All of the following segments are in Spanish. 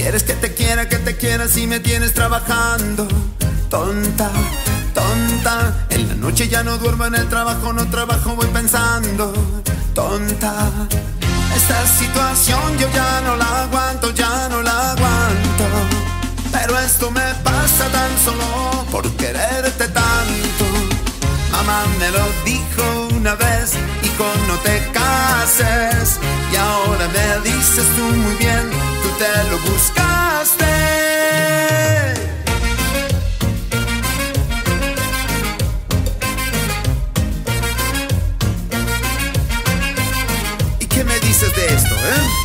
quieres que te quiera si me tienes trabajando? Tonta, tonta, en la noche ya no duermo, en el trabajo no trabajo, voy pensando. Tonta, esta situación yo ya no la aguanto, ya no la aguanto. Pero esto me pasa tan solo por quererte tanto. Mamá me lo dijo una vez, hijo, no te cases. Y ahora me dices tú muy bien, tú te lo buscaste. ¿Y qué me dices de esto,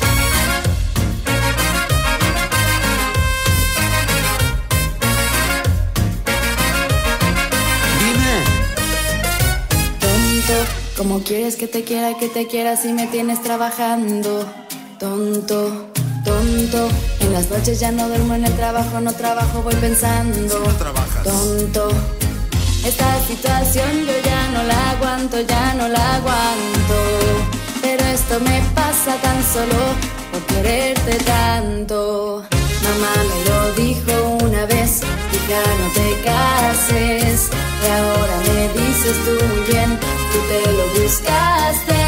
¿Cómo quieres que te quiera si me tienes trabajando? Tonto, tonto, en las noches ya no duermo, en el trabajo no trabajo, voy pensando. Si no trabajas. Tonto, esta situación yo ya no la aguanto, ya no la aguanto. Pero esto me pasa tan solo por quererte tanto. Mamá me lo dijo una vez, hija, no te cases. Y ahora me dices tú muy bien, tú te lo buscaste.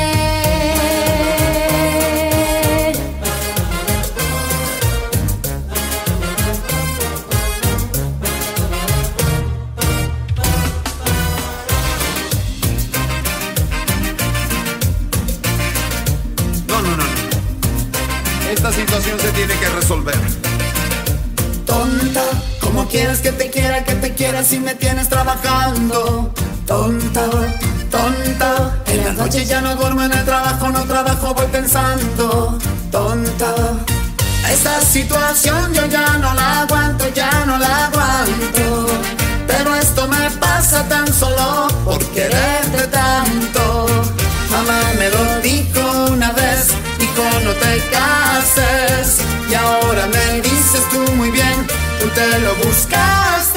No. Esta situación se tiene que resolver. Tonta, ¿cómo quieres que te quiera si me tienes trabajando? Tonta, tonta, en las noches ya no duermo, en el trabajo no trabajo, voy pensando. Tonta, esta situación yo ya no la aguanto, ya no la aguanto. Pero esto me pasa tan solo por quererte tanto. Mamá me lo dijo una vez, hijo, no te cases. Y ahora me dices tú muy bien, tú te lo buscaste.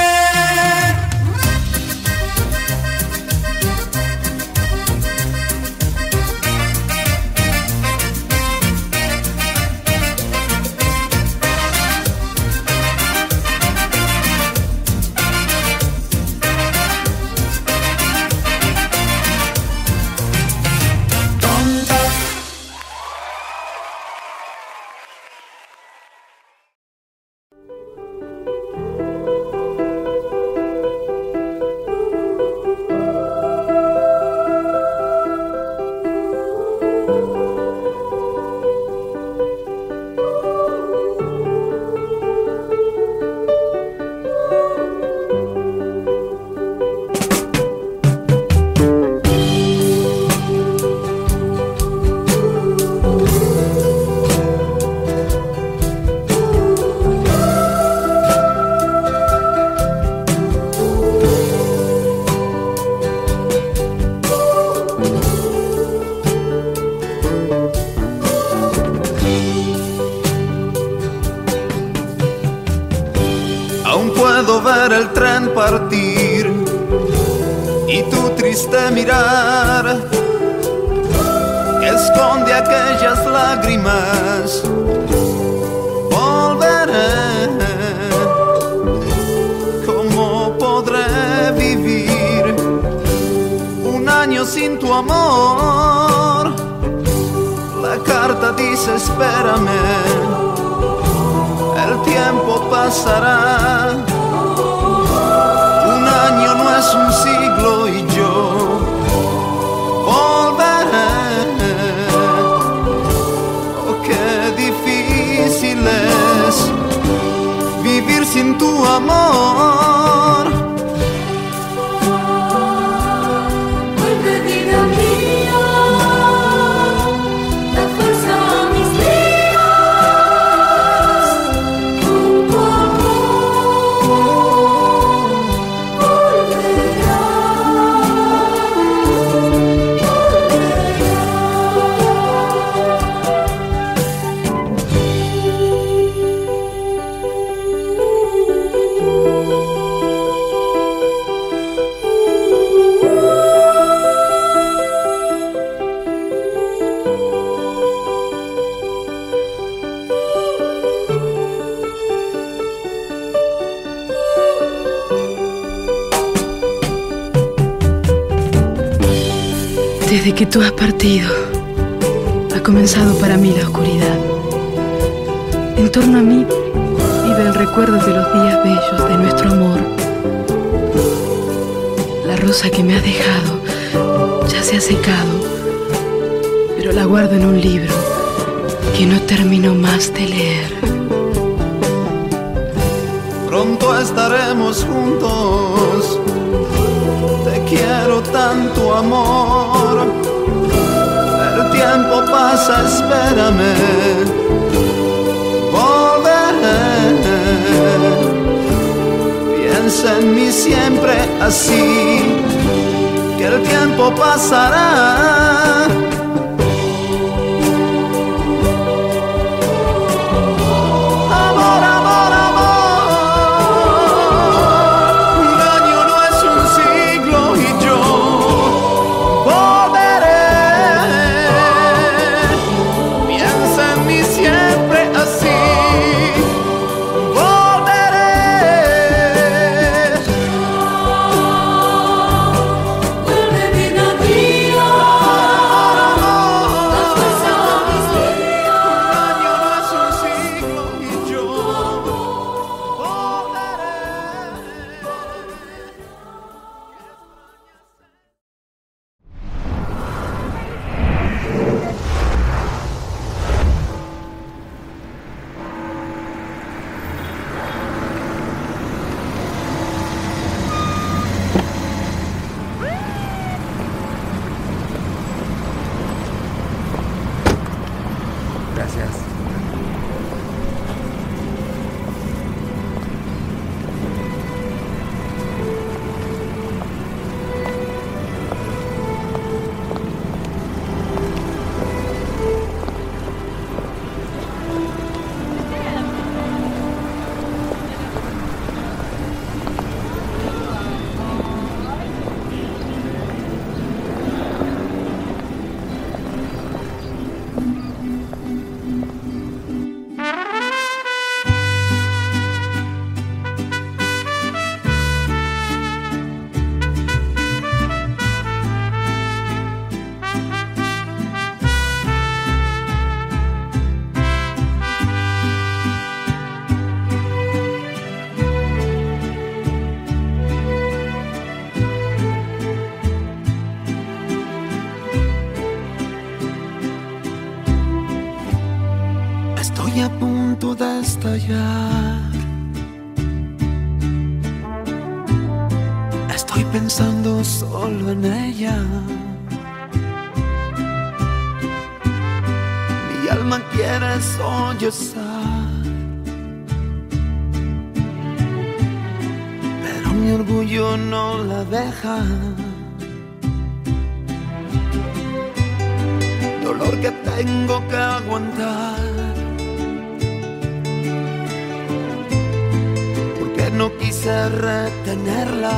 Aún puedo ver el tren partir y tu triste mirar que esconde aquellas lágrimas. Volveré, ¿cómo podré vivir un año sin tu amor? La carta dice espérame, el tiempo pasará. Un año no es un siglo y yo volveré. Oh, qué difícil es vivir sin tu amor. Vuelve, vida mía, da fuerza a mis días. Desde que tú has partido, ha comenzado para mí la oscuridad. En torno a mí vive el recuerdo de los días bellos de nuestro amor. La rosa que me has dejado ya se ha secado, pero la guardo en un libro que no termino más de leer. Pronto estaremos juntos, te quiero tanto, amor. El tiempo pasa, espérame, volveré. Piensa en mí siempre así, que el tiempo pasará. Estoy a punto de estallar. Estoy pensando solo en ella. Mi alma quiere sollozar, pero mi orgullo no la deja. Dolor que tengo que aguantar, no quise retenerla.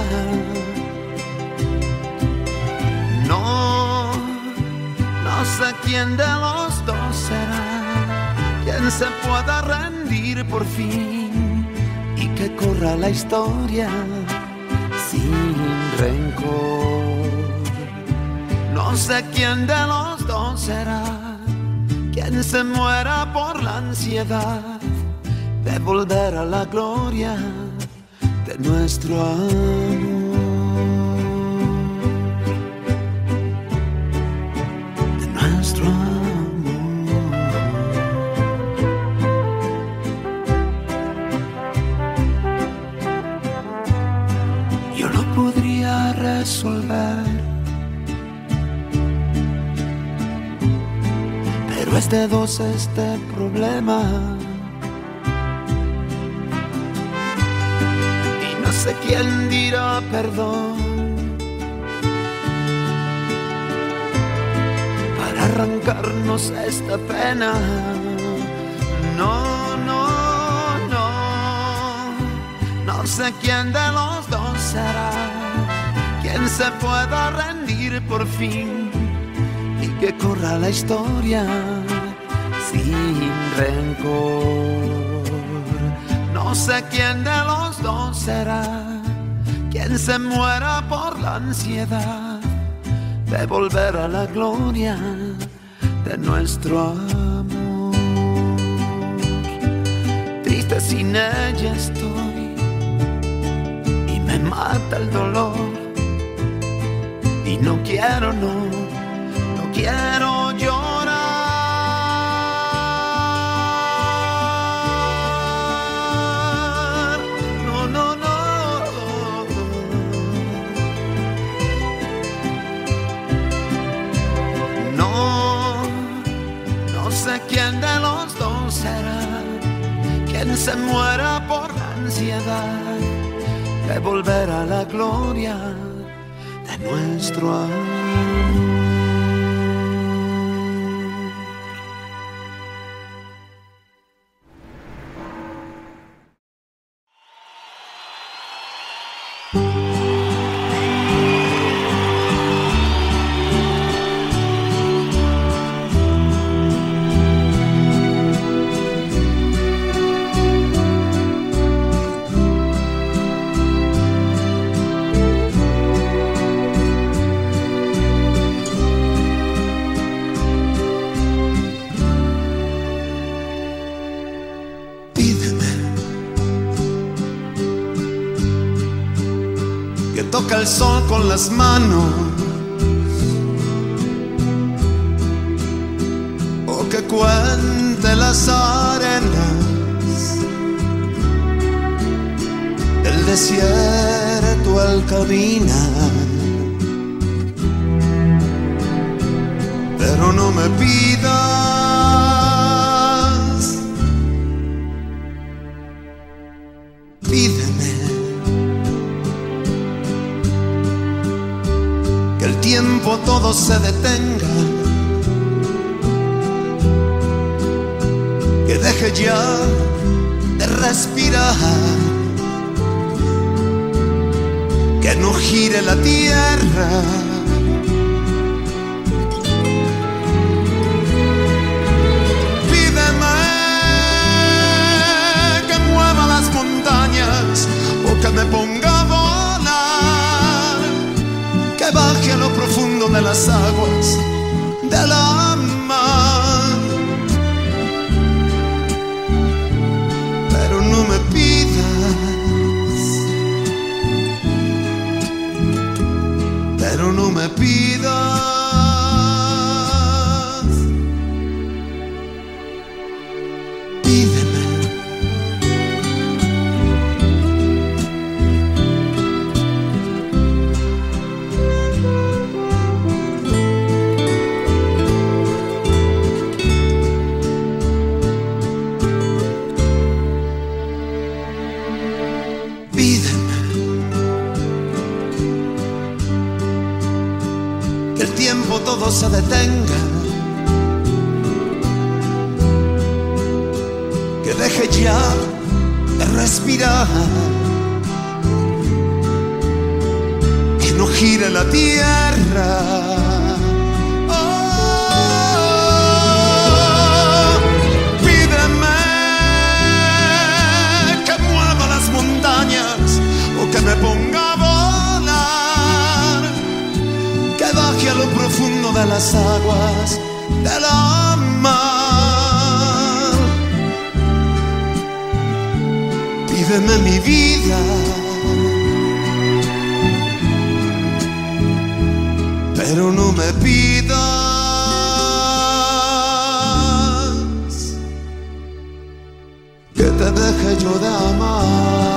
No sé quién de los dos será quien se pueda rendir por fin y que corra la historia sin rencor. No sé quién de los dos será quien se muera por la ansiedad de volver a la gloria de nuestro amor, de nuestro amor. Yo lo podría resolver, pero es de dos este problema. No sé quién dirá perdón para arrancarnos esta pena. No sé quién de los dos será quien se pueda rendir por fin y que corra la historia sin rencor. No sé quién de los dos será quien se muera por la ansiedad de volver a la gloria de nuestro amor. Triste sin ella estoy y me mata el dolor, y no quiero, no quiero llorar. No sé quién de los dos será quien se muera por la ansiedad de volver a la gloria de nuestro amor. Toca el sol con las manos, o que cuente las arenas del desierto al caminar. Pero no me pidas, pídeme que el tiempo todo se detenga, que deje ya de respirar, que no gire la tierra. Pídeme que mueva las montañas o que me ponga a volar, que baje a lo profundo de las aguas de la mar. Pero no me pidas, pero no me pidas, pídeme. Todo se detenga, que deje ya de respirar, que no gire la tierra. Oh, pídeme que mueva las montañas o que me ponga a volar, que baje a lo profundo de las aguas de la mar. Pídeme mi vida, pero no me pidas que te deje yo de amar.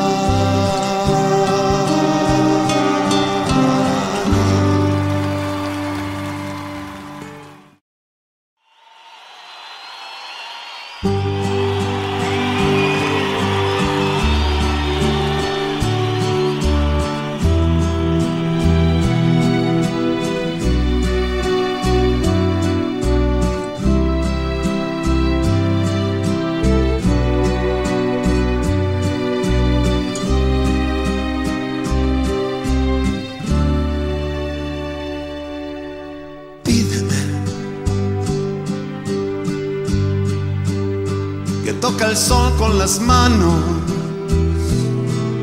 Toca el sol con las manos,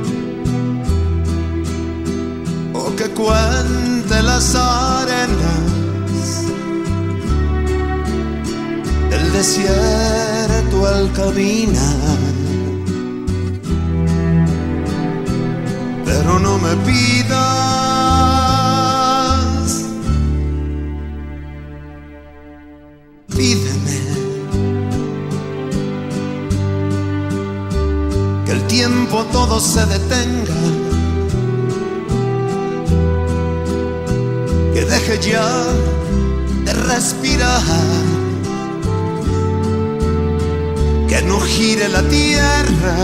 o que cuente las arenas desierto al caminar, pero no me pidas, pídeme que el tiempo todo se detenga, que deje ya de respirar, que no gire la tierra.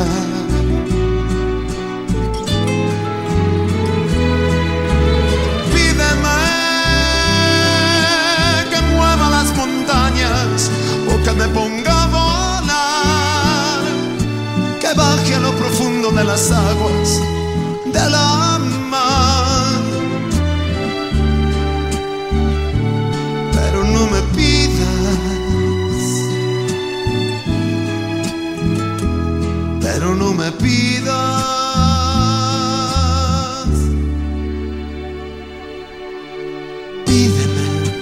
Pídeme que mueva las montañas o que me ponga a volar, que baje a lo profundo de las aguas de la mar. Pero no me pidas, pero no me pidas, pídeme.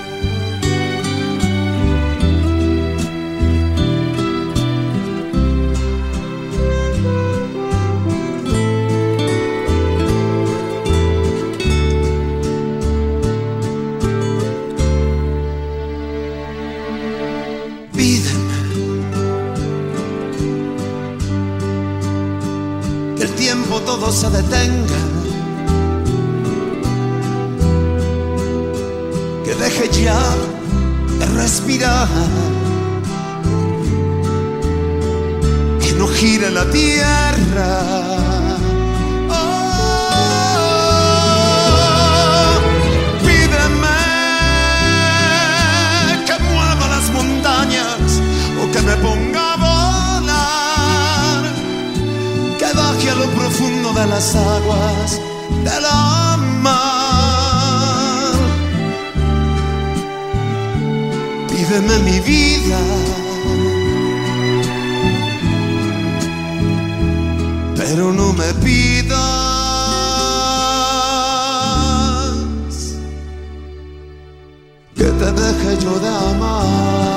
Pídeme que el tiempo todo se detenga, que deje ya de respirar, que no gire la tierra. Oh, pídeme que mueva las montañas o que me ponga a volar, que baje a lo profundo de las aguas de la mar. Pídeme mi vida, pero no me pidas que te deje yo de amar.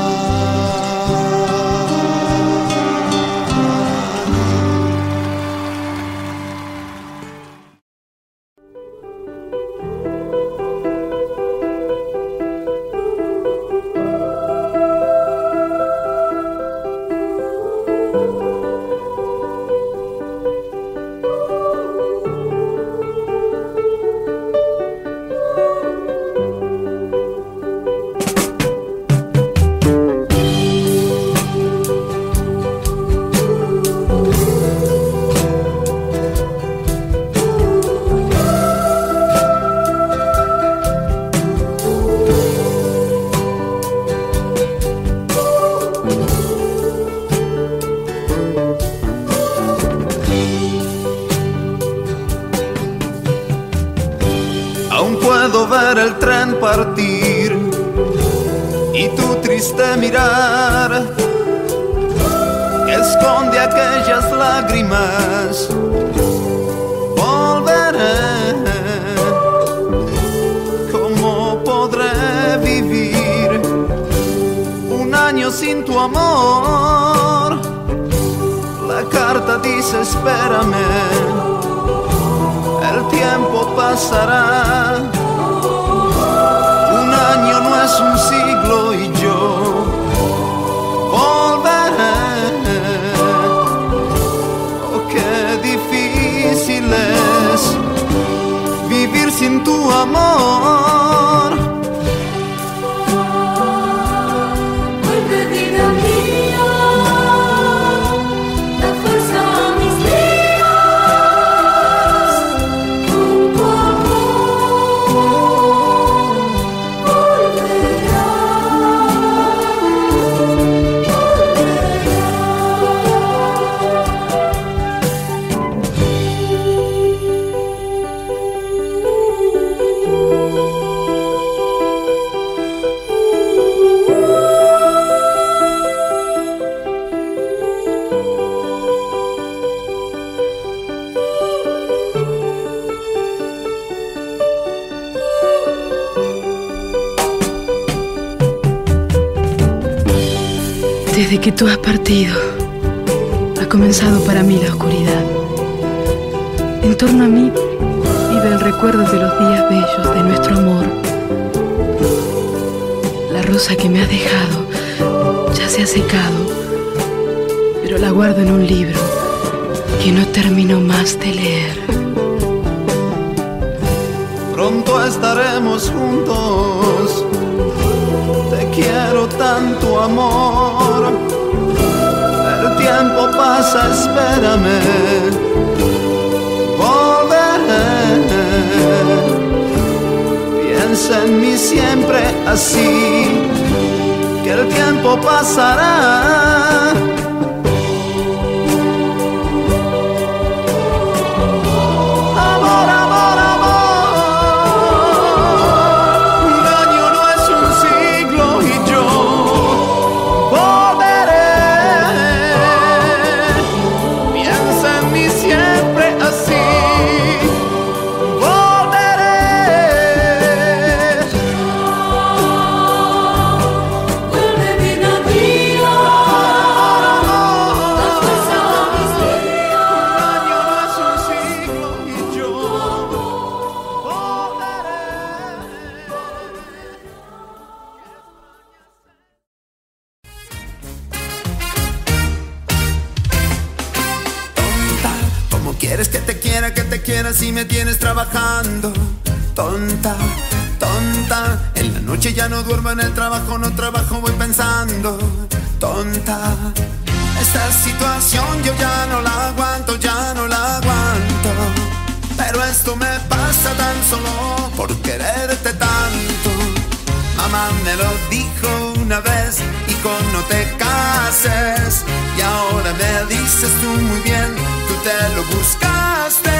Aún puedo ver el tren partir y tu triste mirar que esconde aquellas lágrimas. Volveré, ¿cómo podré vivir un año sin tu amor? La carta dice espérame, el tiempo pasará. Un año no es un siglo y yo volveré. Oh, qué difícil es vivir sin tu amor. Vuelve, vida mía, da fuerza a mis días, con tu amor volverás. Desde que tú has partido, ha comenzado para mí la oscuridad. En torno a mí vive el recuerdo de los días bellos de nuestro amor. La rosa que me has dejado ya se ha secado, pero la guardo en un libro que no termino más de leer. Pronto estaremos juntos, te quiero tanto, amor. El tiempo pasa, espérame, volveré. Piensa en mí siempre así, que el tiempo pasará. Si me tienes trabajando, tonta, tonta. En la noche ya no duermo, en el trabajo no trabajo, voy pensando, tonta. Esta situación yo ya no la aguanto, ya no la aguanto. Pero esto me pasa tan solo por quererte tanto. Mamá me lo dijo una vez, hijo, no te cases. Y ahora me dices tú muy bien, tú te lo buscaste.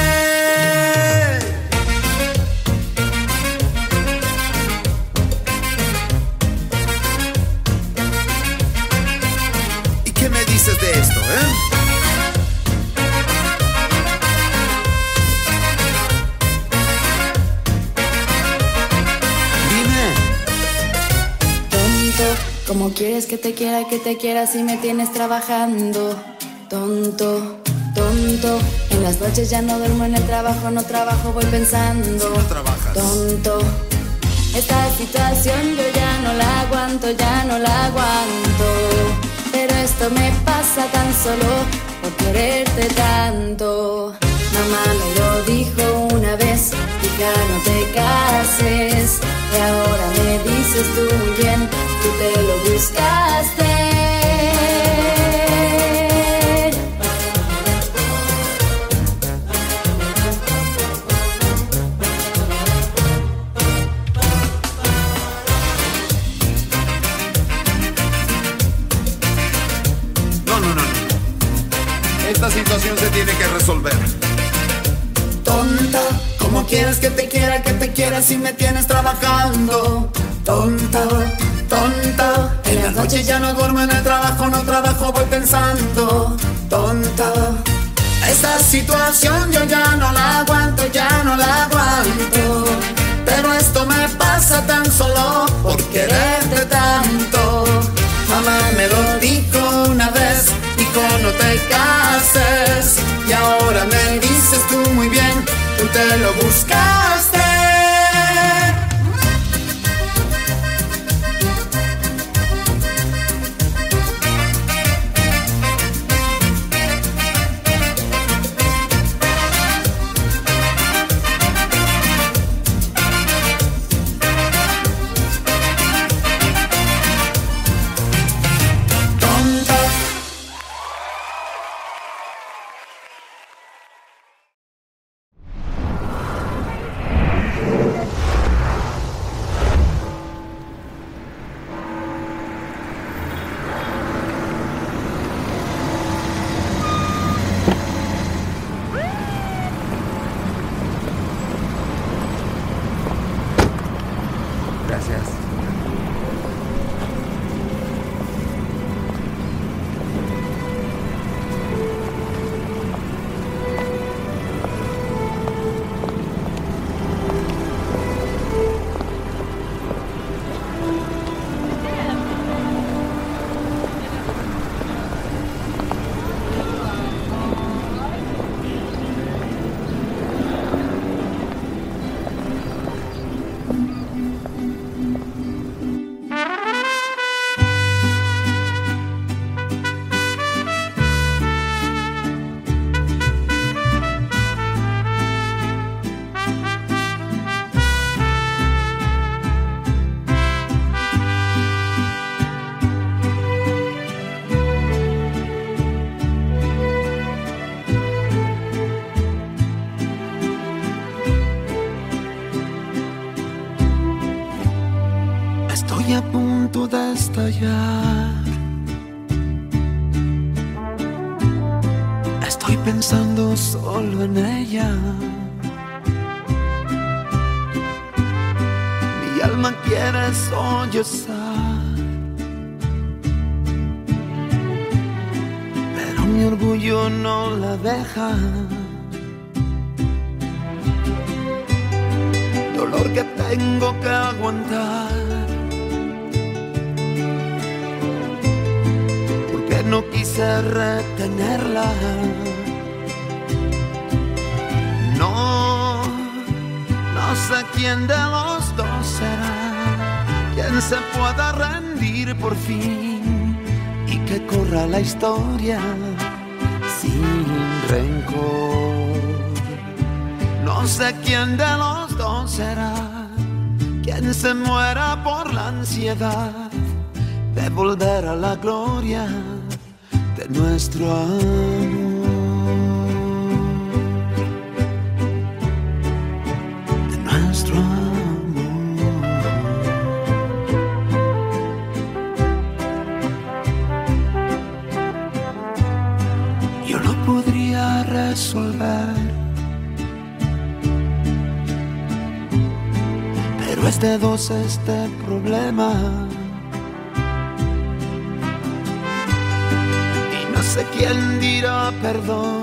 ¿Y qué me dices de esto, ¿Cómo quieres que te quiera si me tienes trabajando? Tonto, tonto. En las noches ya no duermo, en el trabajo no trabajo, voy pensando, si no trabajas. Tonto. Esta situación yo ya no la aguanto, ya no la aguanto. Pero esto me pasa tan solo por quererte tanto. Mamá me lo dijo una vez, hija, no te cases. Y ahora me dices tú muy bien, tú te lo buscaste. No. Esta situación se tiene que resolver. Tonta, ¿cómo quieres que te quiera si me tienes trabajando? Tonta, tonta. En las noches ya no duermo, en el trabajo no trabajo, voy pensando, tonta. Esta situación yo ya no la aguanto, ya no la aguanto. Pero esto me pasa tan solo por quererte tanto. Mamá me lo dijo una vez, hijo, no te cases. Y ahora me dices tú muy bien, tú te lo buscaste. punto de estallar. Estoy pensando solo en ella. Mi alma quiere sollozar, pero mi orgullo no la deja. Dolor que tengo que aguantar, porque no quise retenerla. No sé quién de los dos será quien se pueda rendir por fin y que corra la historia sin rencor. No sé quién de los dos será quien se muera por la ansiedad de volver a la gloria de nuestro amor. Resolver, pero es de dos este problema, y no sé quién dirá perdón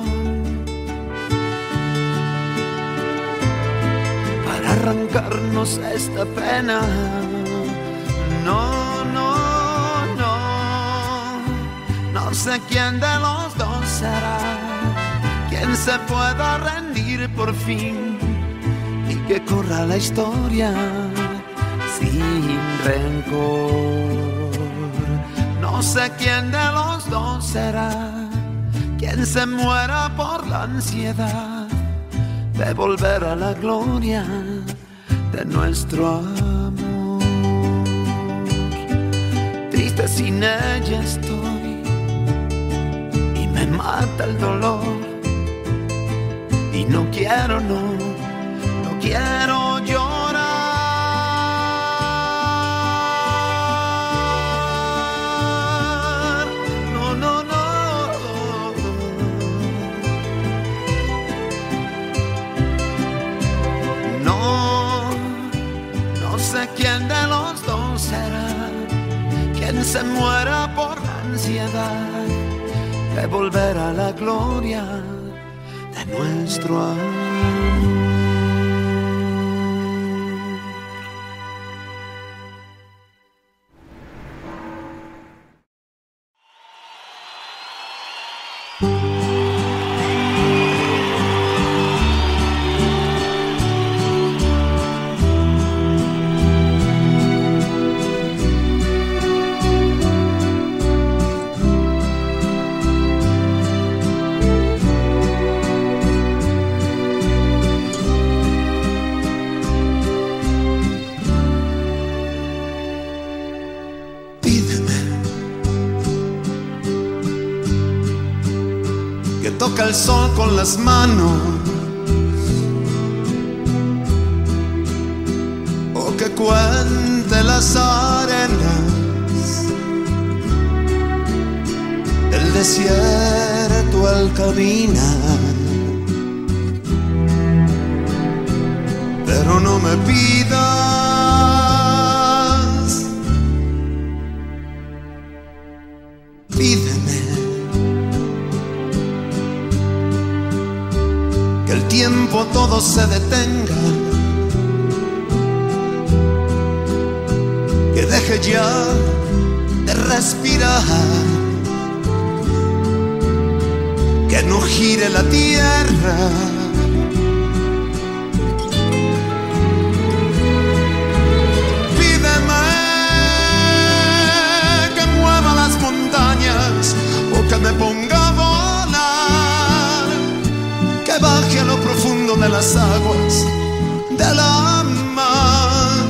para arrancarnos esta pena. No sé quién de los dos será quien se pueda rendir por fin y que corra la historia sin rencor. No sé quién de los dos será quien se muera por la ansiedad de volver a la gloria de nuestro amor. Triste sin ella estoy y me mata el dolor. Y no quiero llorar. No sé quién de los dos será quien se muera por la ansiedad de volver a la gloria de nuestro amor. Toca el sol con las manos, o que cuente las arenas del desierto al caminar. Pero no me pidas, pídeme que el tiempo todo se detenga, que deje ya de respirar, que no gire la tierra. Pídeme que mueva las montañas o que me ponga a volar, que baje a lo profundo de las aguas de la mar.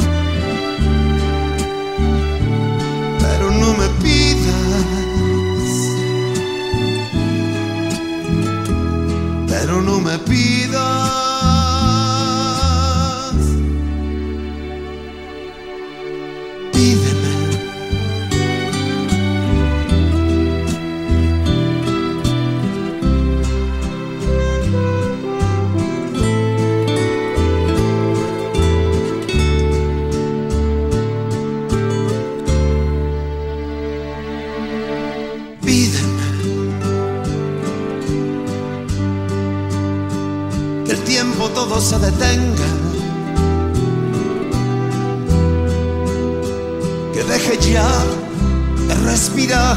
Pero no me pidas, pero no me pidas, pídeme todo se detenga, que deje ya de respirar,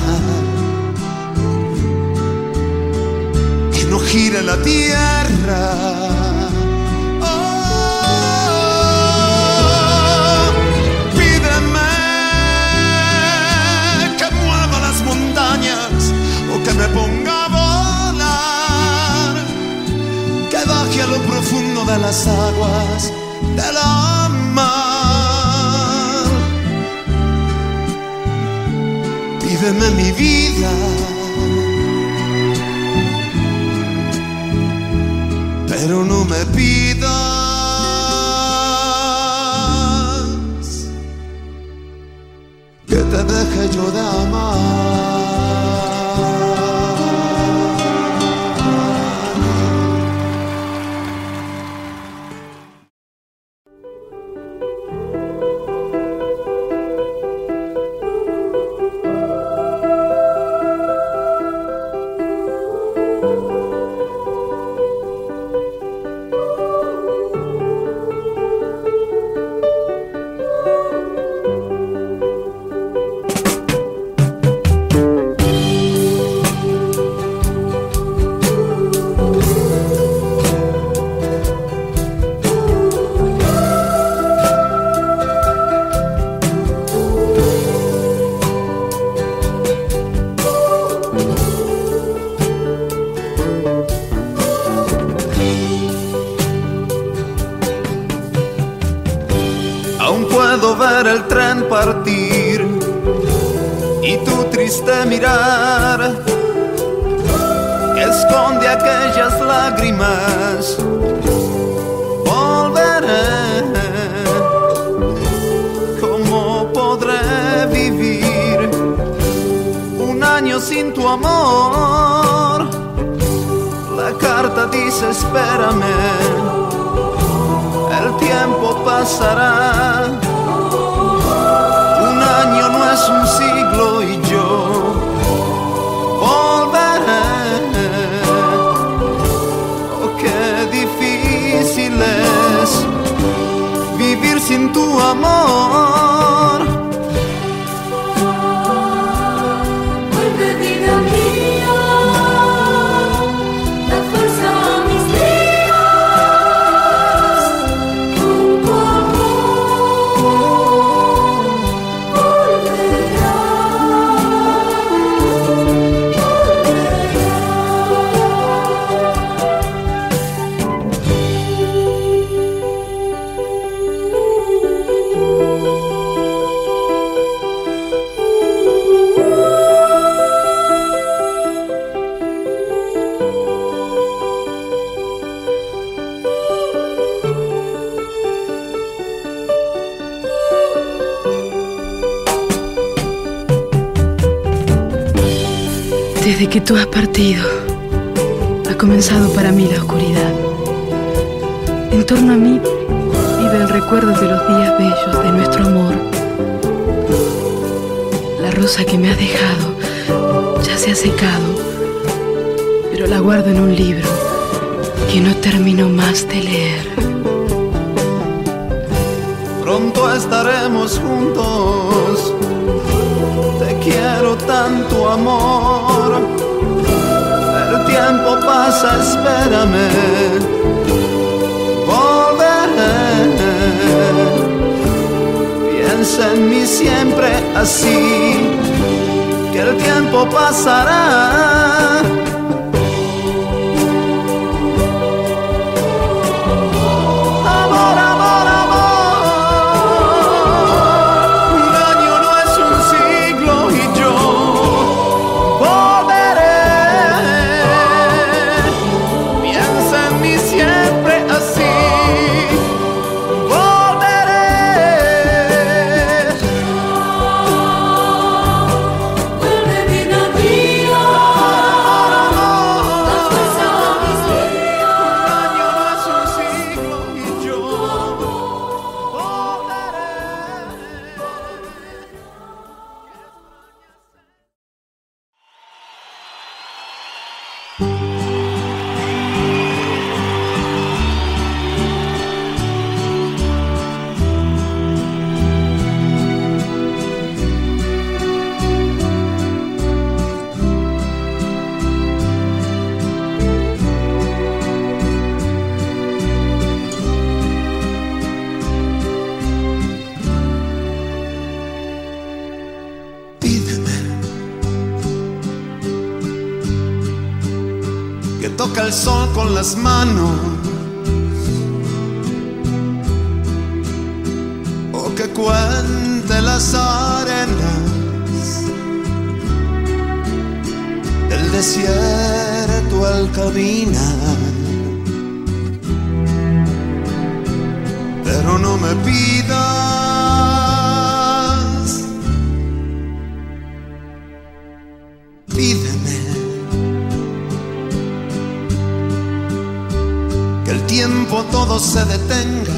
que no gire la tierra. Pídeme que mueva las montañas o que me ponga a volar, que baje a lo profundo de las aguas de la mar. Pídeme mi vida, pero no me pidas que te deje yo de amar. Aún puedo ver el tren partir y tu triste mirar que esconde aquellas lágrimas. Volveré, ¿cómo podré vivir un año sin tu amor? La carta dice espérame, el tiempo pasará. Un año no es un siglo y yo volveré. Oh, qué difícil es vivir sin tu amor. Vuelve vida mía, da fuerza a mis días, con tu amor Desde que tú has partido, ha comenzado para mí la oscuridad. En torno a mí vive el recuerdo de los días bellos de nuestro amor. La rosa que me has dejado ya se ha secado, pero la guardo en un libro que no termino más de leer. Pronto estaremos juntos, te quiero tanto amor. El tiempo pasa, espérame, volveré. Piensa en mí siempre así, que el tiempo pasará. Vuelve vida mía. toca el sol con las manos, o que cuente las arenas del desierto al caminar. Pero no me pidas, pídeme que el tiempo todo se detenga,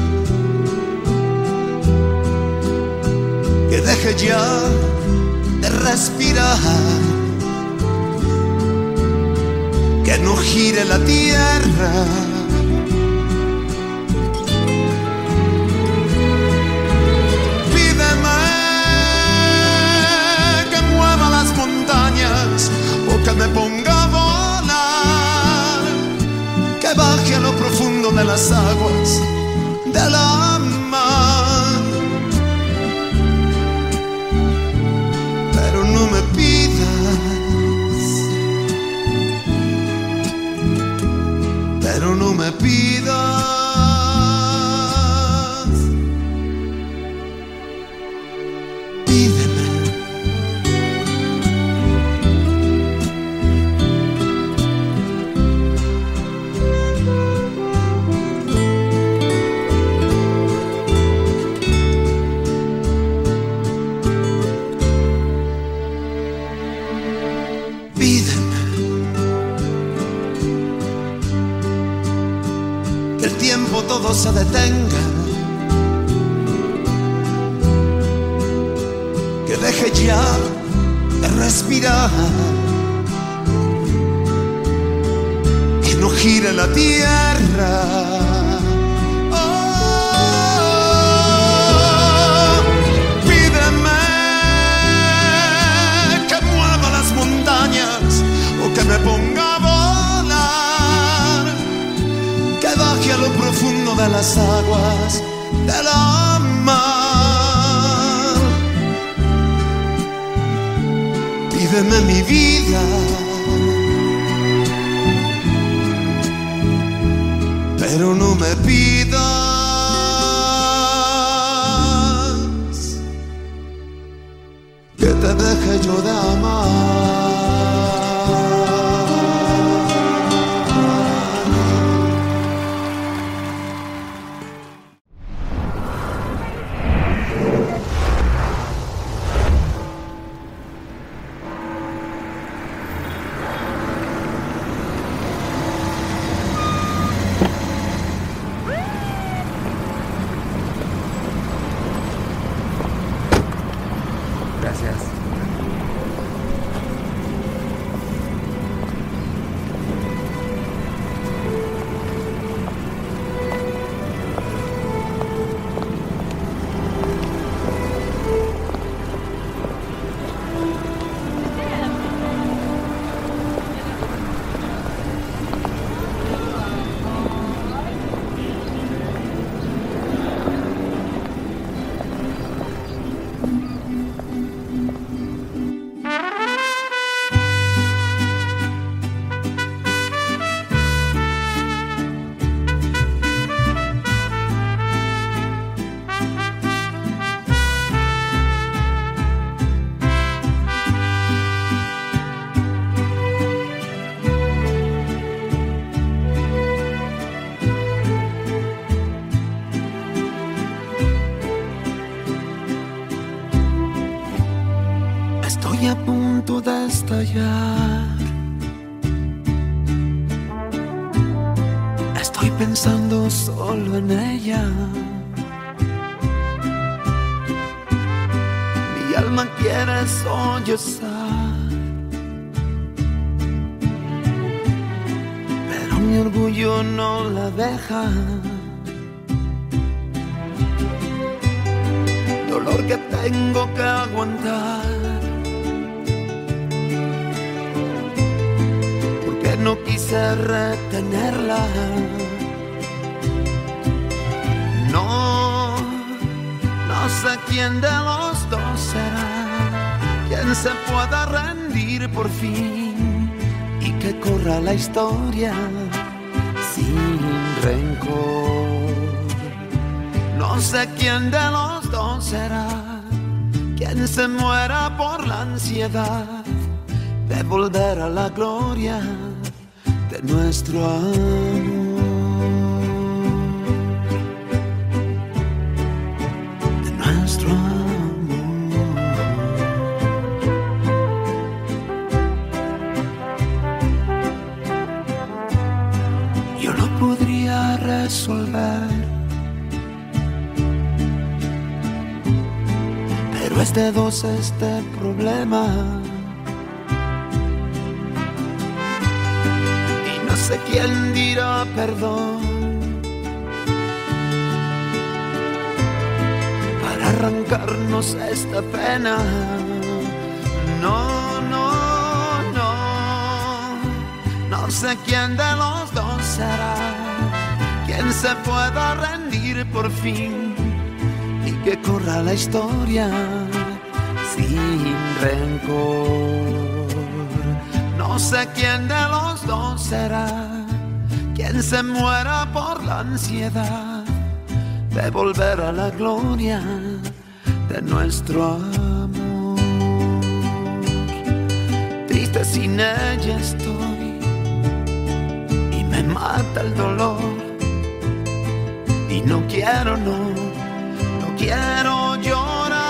que deje ya de respirar, que no gire la tierra. O que me ponga a volar, que baje a lo profundo de las aguas de la mar. Pero no me pidas, pero no me pidas. Todo se detenga, que deje ya de respirar, que no gire la tierra. Oh, pídeme que mueva las montañas o que me ponga a volar, que baje a lo profundo de las aguas de la mar. Pídeme mi vida, pero no me pidas que te deje yo de amar. Estoy a punto de estallar. Estoy pensando solo en ella. Mi alma quiere sollozar, pero mi orgullo no la deja. Dolor que tengo que aguantar, no quise retenerla. No sé quién de los dos será quien se pueda rendir por fin y que corra la historia sin rencor. No sé quién de los dos será quien se muera por la ansiedad de volver a la gloria de nuestro amor. De nuestro amor. Yo lo podría resolver, pero es de dos este problema. Y no sé quién dirá perdón para arrancarnos esta pena. No, no, no. No sé quién de los dos será quien se pueda rendir por fin y que corra la historia sin rencor. No sé quién de los dos será quien se muera por la ansiedad de volver a la gloria de nuestro amor. Triste sin ella estoy y me mata el dolor, y no quiero, no quiero llorar.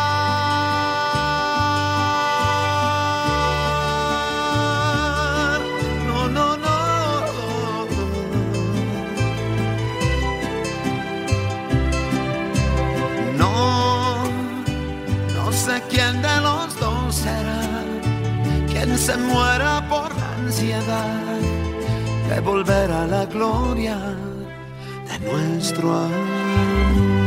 No, no, no. No sé quién de los dos será quien se muera por la ansiedad de volver a la gloria de nuestro amor.